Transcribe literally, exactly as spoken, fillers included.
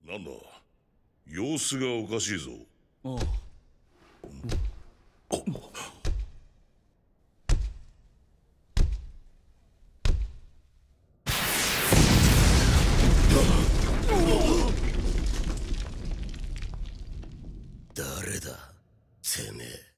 なんだ、様子がおかしいぞ。 ああ。 誰だ、てめえ。